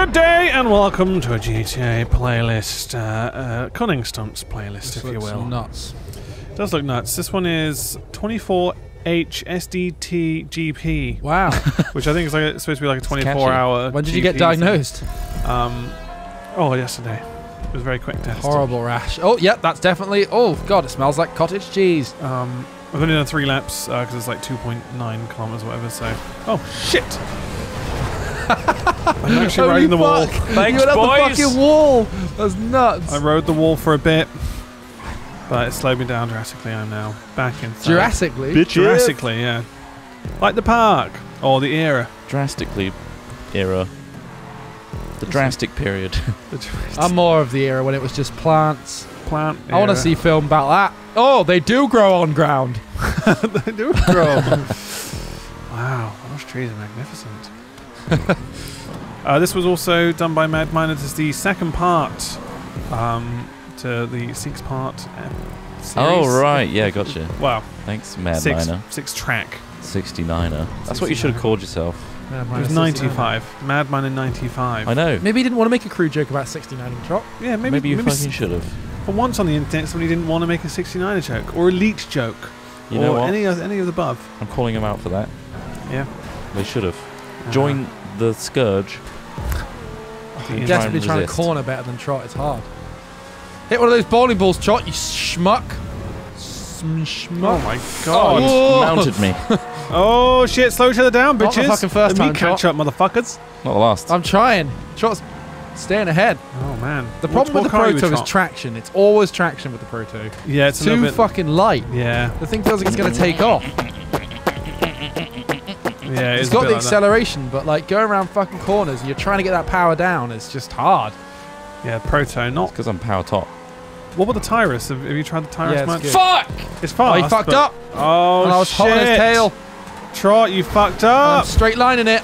Good day and welcome to a GTA playlist, Cunning Stunts playlist, if you will. Nuts. It does look nuts. This one is 24HSDTGP. Wow. Which I think is like, it's supposed to be like a 24-hour. When did you get diagnosed? Oh, yesterday. It was a very quick test. Horrible rash. Oh, yeah, that's definitely. Oh, God, it smells like cottage cheese. I've only done 3 laps because it's like 2.9 kilometers or whatever. So, oh shit! I'm actually riding the wall. Thanks, you got boys. the fucking wall. That's nuts. I rode the wall for a bit, but it slowed me down drastically. I'm now back in. Jurassically? Jurassically, yeah. Like the park or the era. Drastically era. The drastic period. I'm more of the era when it was just plants. Plant. I want to see film about that. Oh, they do grow on ground. They do grow. Wow, those trees are magnificent. This was also done by Mad Miner. This is the second part to the 6-part series. Oh, right. Yeah, gotcha. Wow. Thanks, Mad Miner. 6-track. 69er. That's what you should have called yourself. It was 95. Mad Miner 95. I know. Maybe he didn't want to make a crew joke about 69 in Trot. Yeah, Maybe you fucking should have. For once on the internet, somebody didn't want to make a 69er joke or a Leech joke. You know what? Any of the above. I'm calling them out for that. Yeah. They should have. Join the Scourge. Desperately trying to corner better than Trot. It's hard. Hit one of those bowling balls, Trot, you schmuck. Schmuck. Oh my god. Oh, you mounted me. Oh shit, slow each other down, Not bitches. the fucking first Let time, me catch Trot. up, motherfuckers. Not the last. I'm trying. Trot's staying ahead. Oh man. The problem with the car are you Proto is Trot? traction. It's always traction with the Proto. Yeah, it's a little Too bit fucking light. Yeah. The thing feels like it's going to take off. Yeah, It's got the acceleration, but like going around fucking corners and you're trying to get that power down, it's just hard. Yeah, Proto, not. Because I'm power top. What about the Tyrus? Have you tried the Tyrus, Yeah, it's man? good. Fuck! It's fast. Oh, he fucked but- up. Oh, And I was shit. hot on his tail. Trot, you fucked I'm up. straight lining it.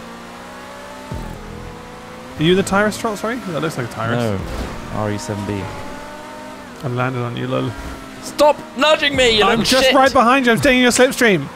Are you the Tyrus, Trot? Sorry? That looks like a Tyrus. No. RE7B. I landed on you, lol. Stop nudging me, you I'm little just shit! right behind you. I'm staying in your slipstream.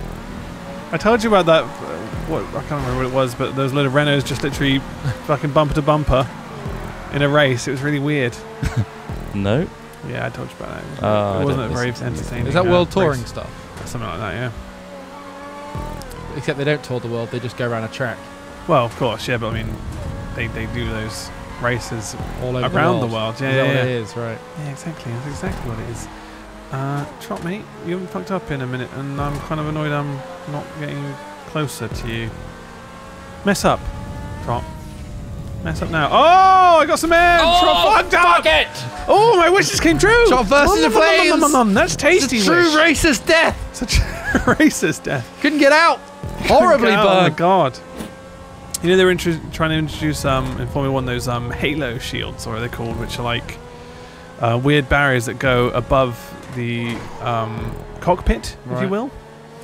I told you about that. What I can't remember what it was, but those little Renaults just literally fucking bumper to bumper in a race. It was really weird. No. Yeah, I told you about that. I It wasn't don't a very listen to entertaining. Is that world race. touring stuff? Something like that, yeah. Except they don't tour the world, they just go around a track Well, of course, yeah, but I mean, they do those races all over around the the world. world. Yeah, Is that yeah, what yeah. it is, right? Yeah, exactly. That's exactly what it is. Trot, mate, you haven't fucked up in a minute, and I'm kind of annoyed I'm not getting closer to you. Mess up, Trot. Mess up now. Oh, I got some air! Trot fucked up! it! Oh, my wishes came true! Trot versus the flames! That's tasty. It's a true wish. racist death! Such a racist death. Couldn't get out! Horribly Oh my burned! god. You know they were trying to introduce in Formula 1 those halo shields, or what are they called, which are like weird barriers that go above the cockpit, if you Right. will.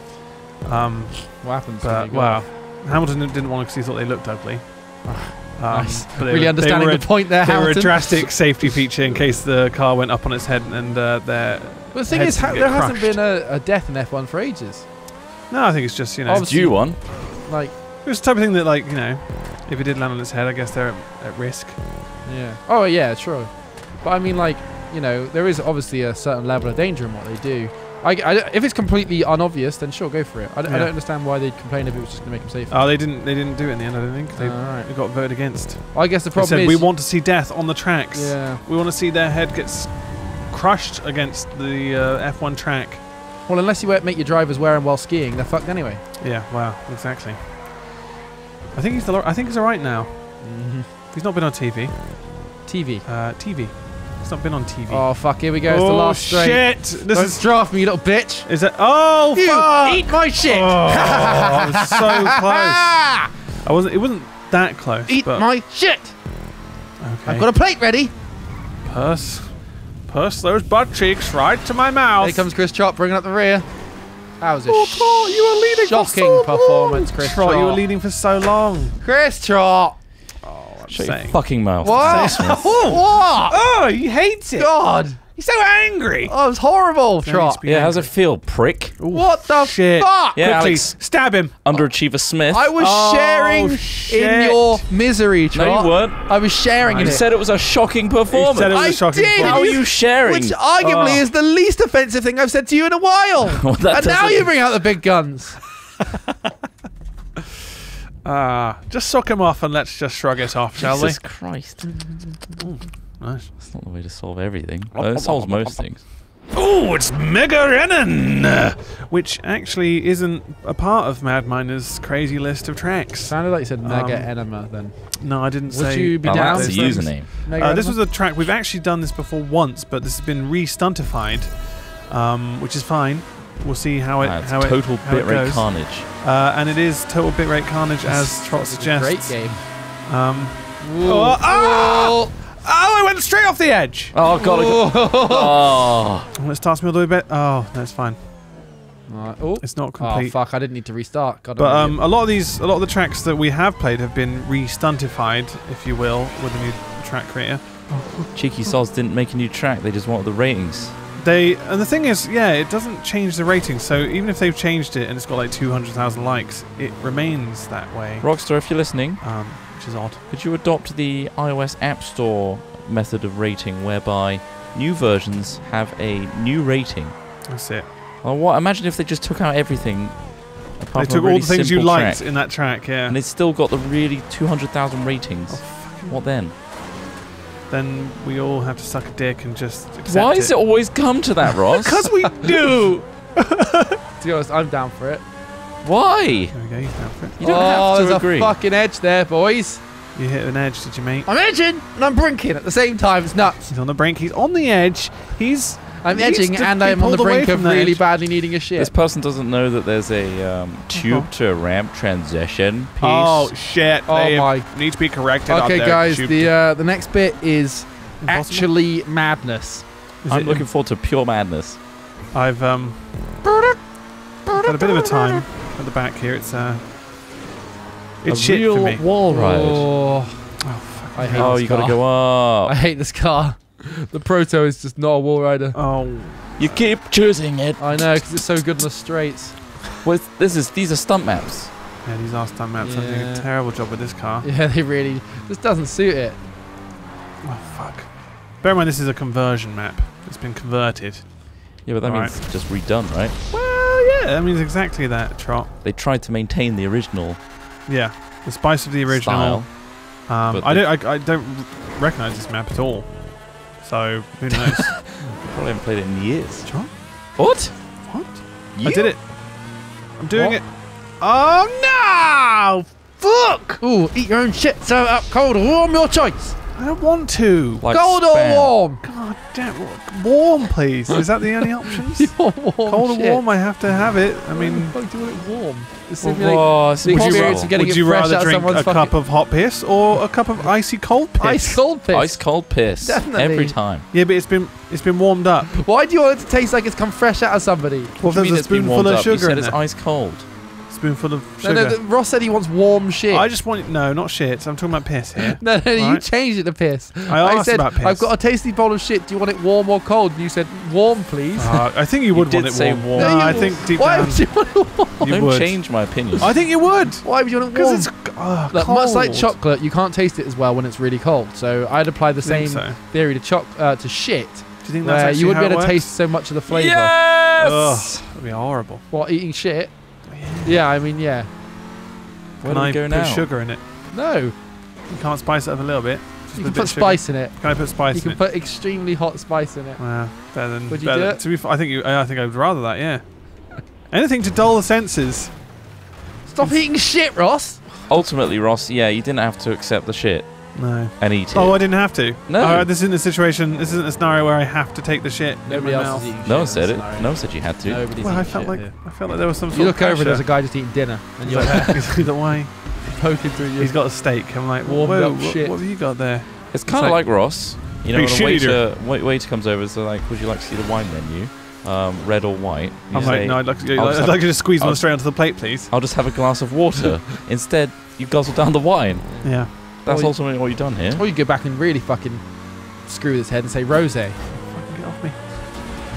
What happens? when But you go wow, off? Hamilton didn't want to because he thought they looked ugly. Nice. But Really understanding the point there, They were a Hamilton. drastic safety feature in case the car went up on its head and their. But the thing heads is, didn't get there hasn't crushed. been a death in F1 for ages. No, I think it's just Obviously- Due one. Like, it's the type of thing that if it did land on its head, I guess they're at risk. yeah. Oh, yeah, sure. But I mean, like, there is obviously a certain level of danger in what they do. If it's completely unobvious, then sure, go for it. I don't understand why they'd complain if it was just going to make them safer. Oh, they didn't do it in the end. I don't think Right. they got voted against. I guess the They problem said is we want to see death on the tracks. Yeah. We want to see their head gets crushed against the F1 track. Well, unless you make your drivers wear them while skiing, they're fucked anyway. Yeah. Wow. Exactly. I think he's alright now. He's not been on TV. TV. TV. He's not been on TV. Oh fuck! Here we go. It's the last straight. shit! This Don't is. draft me, you little bitch. Is it? Oh You fuck! eat my shit. Oh, I was so close. I wasn't. It wasn't that close. Eat but my shit. Okay. I've got a plate ready. Purse those butt cheeks right to my mouth. Here comes Chris Trot bringing up the rear. That was a Oh, Trot, you were leading for shocking so performance, long. Chris Trot, you were Trot. leading for so long. Chris Trot. Oh, I'm Shut your saying. fucking mouth. What? Smith. What? Oh, he hates it. God. He's so angry. Oh, it was horrible, Don't Trot. be Yeah, how's it angry. feel, prick? What the shit. fuck? Yeah, Quickly, Alex. stab him. Underachiever Smith. I was Oh, sharing shit. in your misery, no, Trot. you weren't. I was sharing in You it. said it was a shocking performance. said it was I a shocking did. How are you sharing? Which arguably Oh. is the least offensive thing I've said to you in a while. Well, that And now doesn't- you bring out the big guns. Just suck him off and let's just shrug it off, shall we? Jesus Christ. Nice. That's not the way to solve everything. It solves most things. Oh, it's Mega Rennen! Which actually isn't a part of Mad Miner's crazy list of tracks. Sounded like you said Mega Um, Enema then. No, I didn't Would say. you be Oh, down? that's the those things. username. Mega This was Enema? a track, we've actually done this before once, but this has been re-stuntified, which is fine. We'll see how it It's how it total how it bitrate goes. carnage. And it is Total Bitrate Carnage, as Trot It's a suggests. great game. Oh, oh, I went straight off the edge. Oh god. Oh. Oh, it starts me all the way back. Oh, no, it's fine. Oh. It's not Oh complete. fuck! I didn't need to restart. God, But I'm an a lot of the tracks that we have played have been re-stuntified, if you will, with the new track creator. Cheeky sods didn't make a new track. They just wanted the ratings. And the thing is, yeah, it doesn't change the rating. So even if they've changed it and it's got like 200,000 likes, it remains that way. Rockstar, if you're listening, Which is odd. could you adopt the iOS App Store method of rating, whereby new versions have a new rating? That's it. Oh, what? Imagine if they just took out everything. They Apart from took a really all the things you simple liked track, in that track, yeah. and it's still got the really 200,000 ratings. What then? Then we all have to suck a dick and just accept Why does it always come to that, Ross? Because we do! To be honest, I'm down for it. Why? There we go, he's down for it. You don't oh, have to there's agree. a fucking edge there, boys. You hit an edge, did you, mate? I'm edging and I'm brinking at the same time. It's nuts. He's on the brink, he's on the edge, I'm He needs edging to and be I'm on the pulled away brink of from that really edge. badly needing a shit. This person doesn't know that there's a tube to ramp transition piece. Oh, shit. Oh they my- need to be corrected up Okay, there. guys, Tube- the next bit is Impossible? actually madness. Is I'm it- looking forward to pure madness. I've got a bit of a time at the back here. It's A shit real for me. wall ride. Oh, Oh, fuck. I hate Oh, this you gotta car. go I up. hate this car. The Proto is just not a wall rider. Oh, You keep choosing it. I know, because it's so good on the straights. Well, these are stunt maps. yeah, these are stunt maps. I'm doing Yeah. a terrible job with this car. Yeah, they really... This doesn't suit it. Oh, fuck. Bear in mind, this is a conversion map. It's been converted. Yeah, but that Right. means just redone, right? Well, yeah, that means exactly that, Trot. They tried to maintain the original Yeah, the spice of the original. style. but I don't recognize this map at all. So who knows? Probably haven't played it in years. Trot? What? What? You? I did it. I'm doing What? it. Oh no! Fuck! Ooh, eat your own shit, serve it up cold or warm, your choice. I don't want to. Like Cold spam. or warm? God damn. Warm, please. Is that the only options? Your warm Cold or shit. warm, I have to have it. I mean, Why the fuck do you want it warm? It's Well, simulate whoa, the experience impossible. of getting would it you fresh rather out of drink someone's a cup fucking- of hot piss or a cup of icy cold piss? Ice cold piss. Ice cold piss. Definitely. Every time. Yeah, but it's been warmed up. Why do you want it to taste like it's come fresh out of somebody? Well, What do you mean there's a it's been spoonful warmed of up? You sugar said in it's there. ice cold. Spoonful of No, sugar. no, Ross said he wants warm shit. I just want no, not shit. I'm talking about piss here. No, you Right. changed it to piss. I asked said, about piss. I've got a tasty bowl of shit. Do you want it warm or cold? And you said, warm, please. I think you would did want it say warm. warm. No, No, you- I think deep Why down would you want it warm? you Don't would. change my opinion. I think you would. Why would you want it warm? Because it's Look, much like cold. chocolate, you can't taste it as well when it's really cold. So I'd apply the I think same so. theory to to shit, Do you think that's where actually you wouldn't how be able it to works? taste so much of the flavour. Yes! Ugh, that'd be horrible. What, eating shit? Yeah, I mean, yeah. Where Can do I we go put now? sugar in it? No, You can't spice it up a little bit. Just you with can a bit put of sugar? spice in it. Can I put spice You in can it? put extremely hot spice in it. Well, better than. Would you better do than- it? To be, I think I would rather that. Yeah. Anything to dull the senses. Stop eating shit, Ross. Ultimately, Ross, yeah, you didn't have to accept the shit No. and eat it. Oh, I didn't have to. No. This isn't a situation. This isn't a scenario where I have to take the shit. Nobody in my else mouth. is eating shit. no one in said this it. scenario. No one said you had to. Nobody's Well, I eating felt shit like here. there was some. You sort look of over, there's a pressure. guy just eating dinner, and you're He's the way. poking through your He's got a steak. I'm like, Warmed whoa, up shit. what have you got there? It's kind of like- like Ross. You know, Big when a shit eater. waiter comes over, so like, would you like to see the wine menu? Red or white? You I'm say, like, no, I'd like to, I'll just I'd have- like you to squeeze one I'll- straight onto the plate, please. I'll just have a glass of water. Instead, you guzzle down the wine. Yeah. That's Or you- ultimately what you've done here. Or you go back and really fucking screw with his head and say rosé. Fucking get off me.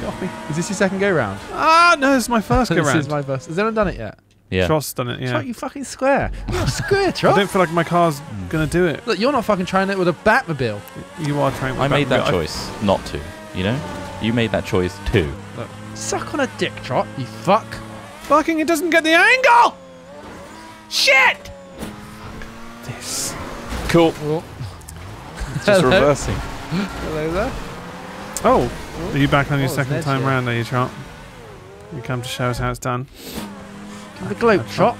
Get off me. Is this your second go round? Ah, no, this is my first go This round. is my first. Has anyone done it yet? Yeah. Trot's done it, yeah. Trot, you fucking square. You're square, I Trot. don't feel like my car's going to do it. Look, you're not fucking trying it with a Batmobile. You are trying I made that Batmobile. choice not to. You know, you made that choice too. Look, suck on a dick, Trot. You fuck. Fucking, it doesn't get the angle! Shit! This. Cool. Oh. Just Hello. reversing. Hello there. Oh, are you back on your Oh, second there's time you. round, are you, Trot? You come to show us how it's done. Give the gloat, Trot.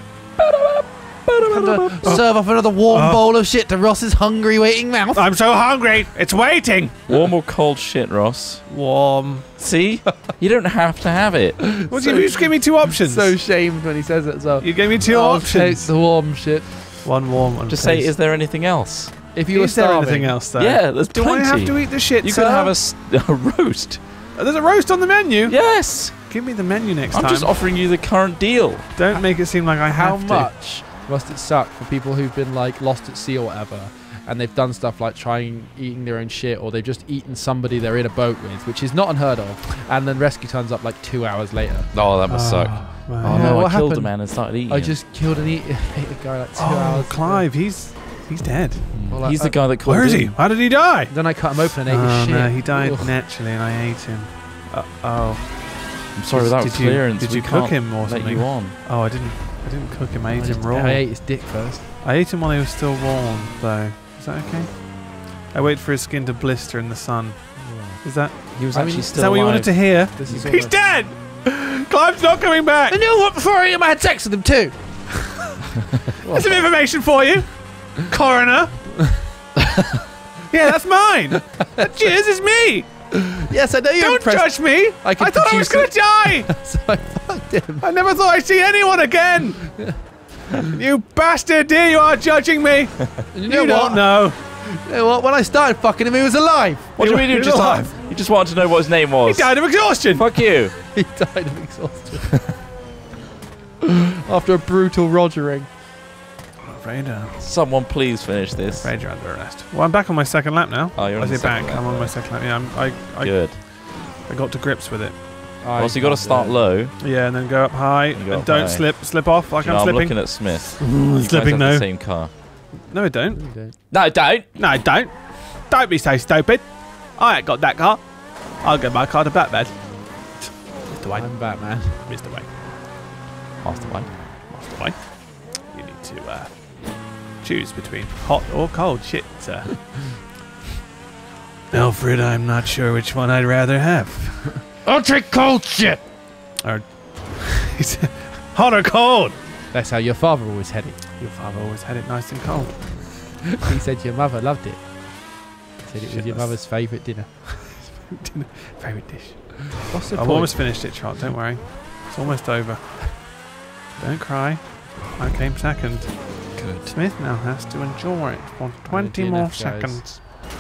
Come to serve up another warm bowl of shit to Ross's hungry waiting mouth. I'm so hungry! It's waiting! Warm or cold shit, Ross? Warm. See? You don't have to have it. What do you just give me two options? So shamed when he says it. So you gave me two I'll take options. the warm shit. One warm, one Just say, taste. is there anything else? If you were Is there starving, anything else though? Yeah, there's Do plenty. I have to eat the shit, You sir? could have a roast. There's a roast on the menu. Yes. Give me the menu next I'm time. just offering you the current deal. Don't make it seem like I how have to. much must it suck for people who've been like lost at sea or whatever, and they've done stuff like eating their own shit, or they've just eaten somebody they're in a boat with, which is not unheard of, and then rescue turns up like 2 hours later. Oh, that must suck. Well, Oh Yeah, no, I what killed a happened? man and started eating I him. just killed and ate a guy like 2 hours. Clive, he's dead. Well, He's I- the guy that called Where is he? in. How did he die? Then I cut him open and ate Oh his shit. no, he died Ugh. naturally, and I ate him. Oh. I'm sorry, without Did clearance, you we cook can't him or let something? you on. Oh, I didn't cook him. I ate him raw. I ate his dick first. I ate him while he was still warm, though. Is that okay? I wait for his skin to blister in the sun. Is that? He was I mean, actually is still Is that what you wanted to hear? This is He's dead. Clive's not coming back. I knew what before I ate him. I had sex with him too. There's some information for you, coroner. Yeah, that's mine. That jizz is me. Yes, I know you're Don't impressed. judge me. I could I thought I was produce going to die. So I fucked him. I never thought I'd see anyone again. You bastard, here you are judging me. And You know don't what? know. You know what? When I started fucking him, he was alive. What do you mean you He's just alive. You just wanted to know what his name He was? died of exhaustion. Fuck you. He died of exhaustion. After a brutal rogering. Afraid, Someone please finish this. afraid you're under arrest. Well, I'm back on my second lap now. Oh, you're on I the say back. second lap, I'm on my right. second lap. Yeah, Good. I got to grips with it. Well, so you got to start low. Yeah, and then go up high You go and up don't high. slip off like You know, I'm I'm slipping. looking at Smith. Ooh, You guys slipping have no. the same car. No, I don't. No, don't. No, don't. Don't be so stupid. I ain't got that car. I'll get my car to Batman. Mr. Wayne. I'm Batman. Mr. Wayne. Master Wayne. Master Wayne. You need to choose between hot or cold shit, sir. Alfred, I'm not sure which one I'd rather have. I'll take cold shit. Or hot or cold? That's how your father always had it. Your father always had it nice and cold. He said your mother loved it. He said it was Shit, your that's- mother's favourite dinner. Favourite dish. What's the I've point? almost finished it, Trot. Don't worry. It's almost over. Don't cry. I came second. Good. Smith now has to endure it for 20 DNF, more guys. seconds.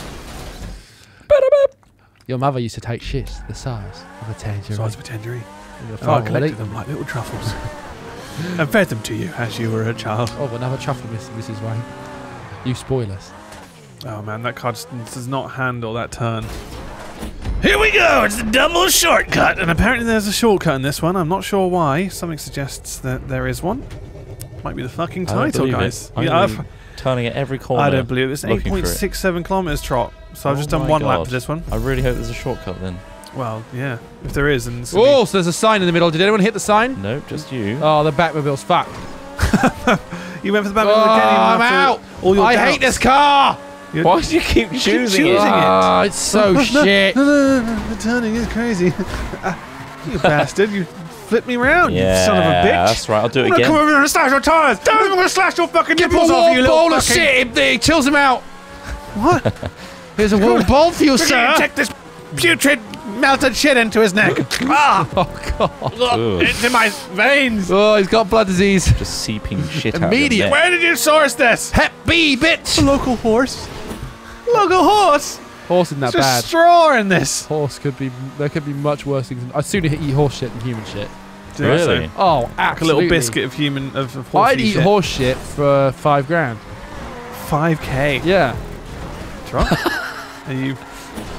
Your mother used to take shits the size of a tangerine. Size of a tangerine. And your And I father would collected eat them like little truffles. And fed them to you as you were a child. Oh, another truffle, Mrs. Wayne. You spoil us. Oh man, that car just does not handle that turn. Here we go! It's a double shortcut! And apparently there's a shortcut in this one. I'm not sure why. Something suggests that there is one. Might be the fucking I don't title, believe guys. it. I'm Yeah, really turning at every corner. I don't believe it. It's looking for it. 8.67 kilometers, Trot. So I've Oh just done my one lap God. for this one. I really hope there's a shortcut then. Well, yeah. If there is, and Oh, so there's a sign in the middle. Did anyone hit the sign? Nope, just you. Oh, the Batmobile's fucked. you went for the Batman Oh, again. I'm out. All your I doubts. hate this car. You're- Why do you keep choosing choosing it? it. Oh, it's so shit. The turning is crazy. You bastard! You flipped me round, Yeah, you son of a bitch! that's right. I'll do it I'm gonna come again. over here and slash your tires! I'm gonna slash your fucking Give him a nipples off, warm you little bowl of fucking... shit. It chills him out. What? Here's a warm bowl for you, We're gonna sir. check this putrid melted shit into his neck. Ah! Oh, God. Ugh. It's in my veins! Oh, he's got blood disease. Just seeping shit out of Immediate. your neck. Where did you source this? Hep B, bitch. Local horse. Local horse! Horse isn't that There's bad. straw in this. Horse could be. There could be much worse things. I'd sooner eat horse shit than human shit. Really? Oh, Like a absolutely. little biscuit of human of horse I'd eat shit. horse shit for $5 grand. 5k. Yeah. Trot? Are you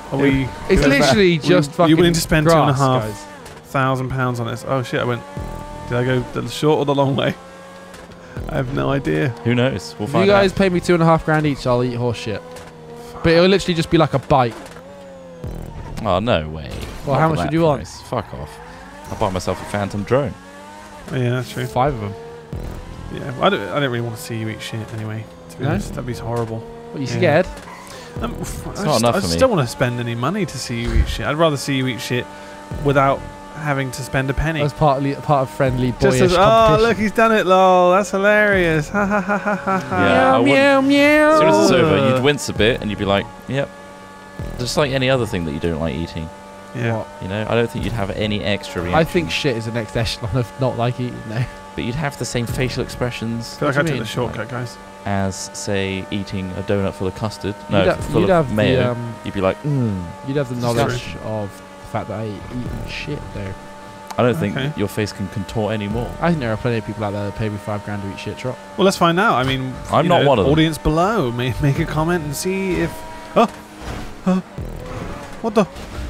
Are we? It's literally just fucking. You willing to spend grass, £2,500 guys. on this? Oh shit! I went. Did I go the short or the long way? I have no idea. Who knows? We'll If find you guys out. pay me £2,500 each, I'll eat horse shit. But it'll literally just be like a bite. Oh, no way. Well, Not how for much that would you want? price. Fuck off. I'll buy myself a Phantom drone. Oh, yeah, that's true. 5 of them. Yeah, I don't really want to see you eat shit anyway. To be No? honest, that'd be horrible. What, you Yeah. scared? It's not enough I for just me. don't want to spend any money to see you eat shit. I'd rather see you eat shit without having to spend a penny. As part of friendly, Just boyish as, oh, competition. look, he's done it, lol. That's hilarious. Ha ha ha ha ha ha. Yeah, I meow, wouldn't- meow, As soon as it's over, meow. you'd wince a bit and you'd be like, yep. Just like any other thing that you don't like eating. Yeah. What? You know, I don't think you'd have any extra reaction. I think shit is the next echelon of not like eating now. But you'd have the same facial expressions I feel like What I do took you the mean? shortcut, guys. as, say, eating a donut full of custard. No, You'd full you'd of have mayo. the, You'd be like, you'd have the This is knowledge of the fact that I eat shit though. I don't think Okay. your face can contort anymore. I think there are plenty of people out there that pay me £5,000 to eat shit. Trot. Well, let's find out. I mean, I'm you not know, one of them. Audience below, make a comment and see if. Oh, what the?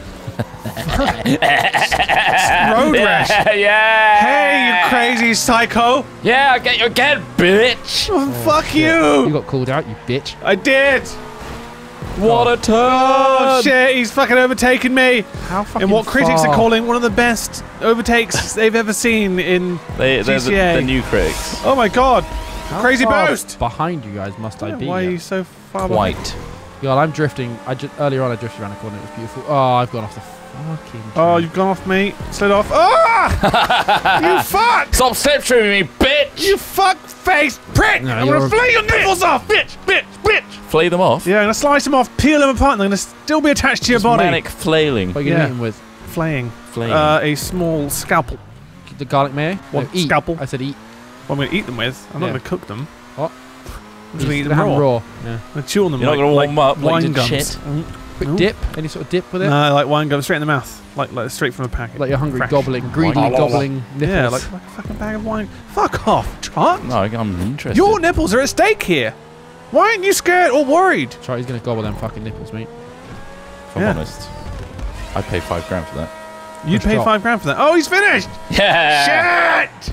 Road rash. Yeah. Hey, you crazy psycho! Yeah, I'll get you again, bitch. Oh, fuck You you! got called out, you bitch. I did. What a turn. Oh shit! He's fucking overtaken me How fucking in what critics far? are calling one of the best overtakes they've ever seen in. They're GTA. the new critics. Oh my god! How Crazy far boost! behind you guys must I be? Why are at? you so far behind? White. God, I'm drifting. Earlier on I drifted around the corner. It was beautiful. Oh, I've gone off the fucking. Oh, track. you've gone off me. Slid off. Ah! You fuck! Stop slipstreaming me, bitch. You fuck-faced prick! No, I'm you're gonna a flay your nipples off! Bitch! Bitch! Bitch! Flay them off. Yeah, I'm gonna slice them off, peel them apart, and they're gonna still be attached to your Just body. manic flailing. What are you Yeah. gonna eat 'em with? Flaying. Flaying. A small scalpel. The garlic mayo? What, No, eat. scalpel? I said eat. What I'm gonna eat them with. I'm not Yeah. gonna cook them. What? I'm just gonna eat Gonna them have 'em raw. raw. Yeah. I'm gonna chew on them You're not like, gonna warm like up like you wine did gums. shit? Quick Ooh. dip? Any sort of dip with it? No, like wine gums straight in the mouth, like straight from a packet. Like you're hungry, Fresh. gobbling, greedily Wine. gobbling nipples. Yeah, like a fucking bag of wine. Fuck off, Trot. No, I'm interested. Your nipples are at stake here. Why aren't you scared or worried? Try, he's gonna gobble them fucking nipples, mate. If I'm Yeah. honest, I'd pay $5,000 for that. You'd Good pay job. $5,000 for that. Oh, he's finished. Yeah. Shit!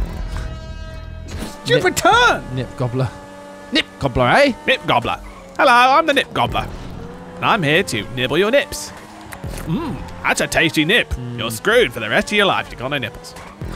Stupid turn. Nip gobbler. Nip gobbler, eh? Nip gobbler. Hello, I'm the nip gobbler. And I'm here to nibble your nips. Mmm, that's a tasty nip. You're screwed for the rest of your life. You got no nipples.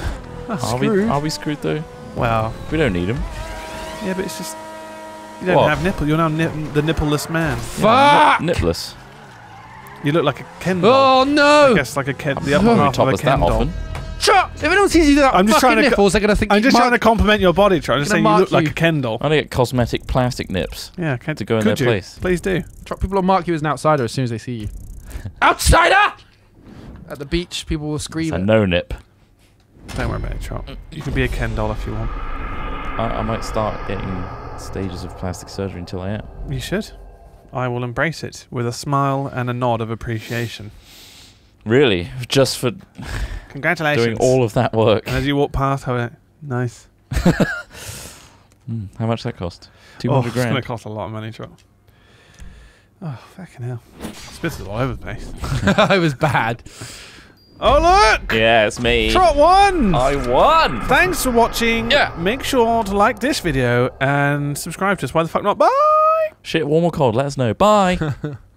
Are we screwed though? Well, We don't need them. yeah, but it's just you don't What? have nipple. You're now the nippleless man. Fuck! Nipless. You look like a Ken doll. Oh I no! guess like a Ken. The I upper don't half of a topless Ken that doll. often. Shut up! If anyone sees you do that I'm just fucking trying to nipples, they're gonna think I'm just you trying to compliment your body, Troy. I'm just Gonna saying you mark look like you. a Ken doll. I'm gonna get cosmetic plastic nips. Yeah, can, To go in could their you? place. Please do. People will mark you as an outsider as soon as they see you. Outsider! At the beach, people will It's scream. a no nip. Don't worry about it, Trot. You can be a Ken doll if you want. I might start getting stages of plastic surgery until I am. You should. I will embrace it with a smile and a nod of appreciation. Really? Just for Congratulations. doing all of that work. And as you walk past, I went, nice. How much that cost? Oh, 200 it's going grand. to cost a lot of money, Trot. Oh, fucking hell. Spit it all over the place. It was bad. Oh, look! Yeah, it's me. Trot won! I won! Thanks for watching. Yeah. Make sure to like this video and subscribe to us. Why the fuck not? Bye! Shit, warm or cold? Let us know. Bye.